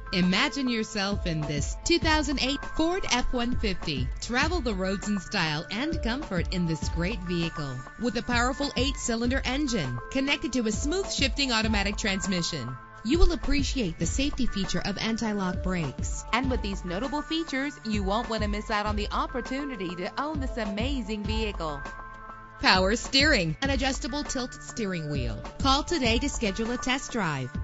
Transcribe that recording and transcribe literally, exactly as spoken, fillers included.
Imagine yourself in this two thousand eight Ford F one fifty. Travel the roads in style and comfort in this great vehicle. With a powerful eight-cylinder engine connected to a smooth shifting automatic transmission, you will appreciate the safety feature of anti-lock brakes. And with these notable features, you won't want to miss out on the opportunity to own this amazing vehicle. Power steering, an adjustable tilt steering wheel. Call today to schedule a test drive.